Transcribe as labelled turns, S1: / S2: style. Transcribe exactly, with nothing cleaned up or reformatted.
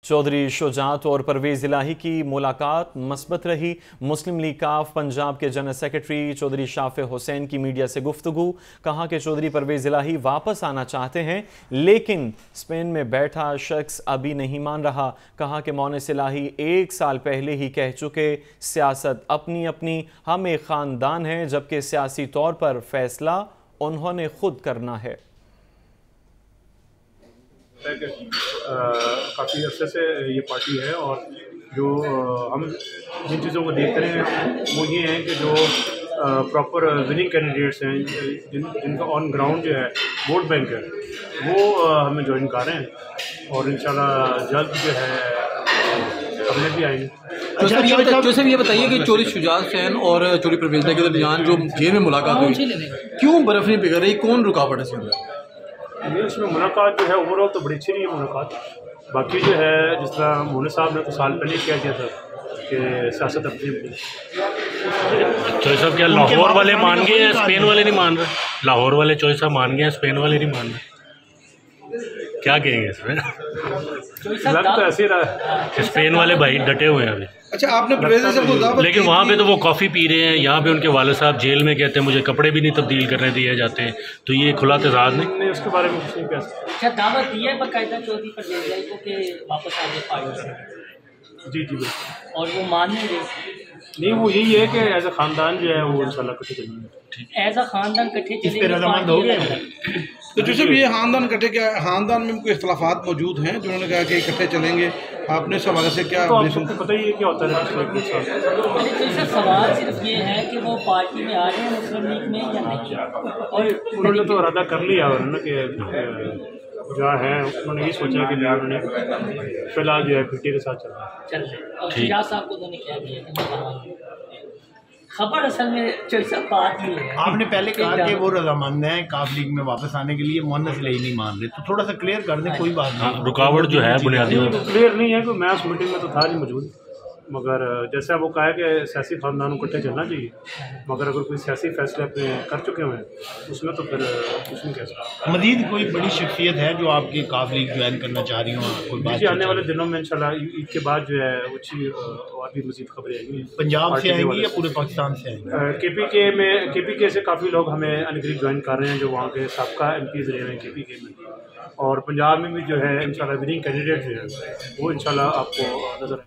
S1: चौधरी शुजात और परवेज इलाही की मुलाकात मस्बत रही। मुस्लिम लीग काफ पंजाब के जनरल सेक्रेटरी चौधरी शाफे हुसैन की मीडिया से गुफ्तगू। कहा कि चौधरी परवेज इलाही वापस आना चाहते हैं लेकिन स्पेन में बैठा शख्स अभी नहीं मान रहा। कहा कि मोनिस इलाही एक साल पहले ही कह चुके सियासत अपनी अपनी, हम एक ख़ानदान हैं, जबकि सियासी तौर पर फैसला उन्होंने खुद करना है।
S2: काफ़ी अर्से से ये पार्टी है और जो आ, हम जिन चीज़ों को देख रहे हैं वो ये हैं कि जो प्रॉपर विनिंग कैंडिडेट्स हैं, जिन जिनका ऑन ग्राउंड जो है वोट बैंक है, वो आ, हमें ज्वाइन कर रहे हैं और इंशाल्लाह जल्द जो है हमने भी आएंगे।
S3: तो सर ये बता, तो सर ये बताइए कि चौधरी शुजात हुसैन और चौधरी परवेज के दरमियान जो जेल में मुलाकात हुई, क्यों बर्फ नहीं पिघल रही, कौन रुकावट है इसके अंदर?
S2: ये उसमें मुलाकात जो है ओवरऑल तो बड़ी अच्छी रही है मुलाकात। बाकी जो है जिस तरह मोनी साहब ने तो साल पहले किया गया था कि सियासत अपनी अपनी।
S4: चौधरी साहब क्या लाहौर वाले मान गए हैं, स्पेन वाले नहीं मान रहे? लाहौर वाले चौधरी साहब मान गए हैं, स्पेन वाले नहीं मान रहे, क्या कहेंगे इसमें?
S2: लग तो ऐसे रहा है
S4: स्पेन वाले भाई डटे हुए हैं अभी।
S3: अच्छा, आपने
S4: लेकिन वहाँ पे तो वो कॉफ़ी पी रहे हैं, यहाँ पे उनके वाले साहब जेल में कहते हैं मुझे कपड़े भी नहीं तब्दील करने दिए जाते हैं, तो ये खुला तजाद नहीं।
S2: नहीं उसके बारे में कुछ नहीं कह सकते।
S5: अच्छा, दावत दी है बाकायदा चौधरी परवेज को कि वापस आ जाए पार्टी से?
S2: जी जी बिल्कुल।
S5: और वो मानेंगे?
S2: नहीं, वो यही है कि एज ए ख़ानदान जो है वो इंशाल्लाह इकट्ठे चलेंगे।
S5: एज अ ख़ानदान इकट्ठे चलेंगे?
S3: तो जैसे ये खानदान इकट्ठे, क्या खानदान में कोई इख्तलाफात मौजूद हैं जिन्होंने कहा कि इकट्ठे चलेंगे? आपने इस हवाले से क्या?
S2: तो आपको पता ही है क्या होता है।
S5: तो सवाल सिर्फ ये है कि वो पार्टी में आ रहे हैं मुस्लिम लीग में या नहीं, और
S2: उन्होंने तो इरादा कर लिया और ना कि जो है उन्होंने ये सोचा कि उन्होंने फिलहाल जो है फिफ्टी के साथ चल रहा
S5: है। शुजात साहब को उन्होंने क्या किया खबर असल में चौधरी साहब बात ही है।
S6: आपने पहले कहा कि वो रजामंद हैं काफ लीग में वापस आने के लिए, मोनिस इलाही नहीं मान रहे, तो थोड़ा सा क्लियर कर दें। कोई बात नहीं,
S4: रुकावट जो है बुनियादी
S2: तो क्लियर नहीं है कि मैं उस मीटिंग में तो था नहीं मौजूद, मगर जैसे वो कहा कि सियासी खानदानों इकट्ठे चलना चाहिए, मगर अगर कोई सियासी फैसले अपने कर चुके हुए हैं उसमें तो फिर कुछ नहीं कह सकता।
S6: मजीद कोई बड़ी शख्सियत है जो आपकी काफ लीग ज्वाइन करना चाह रही हो? कोई बात
S2: आने वाले दिनों में इंशाल्लाह ईद के बाद जो है अच्छी और भी मजीद खबरें आएंगी।
S6: पंजाब से आएंगी या पूरे पाकिस्तान से आएंगी?
S2: के पी के में के पी के से काफ़ी लोग हमें अनग्रीब ज्वाइन कर रहे हैं जो वहाँ के सबका एम पीज़ रहे हैं के पी के में, और पंजाब में भी जो है इंशाल्लाह विनिंग कैंडिडेट जो है वो इंशाल्लाह आपको नजर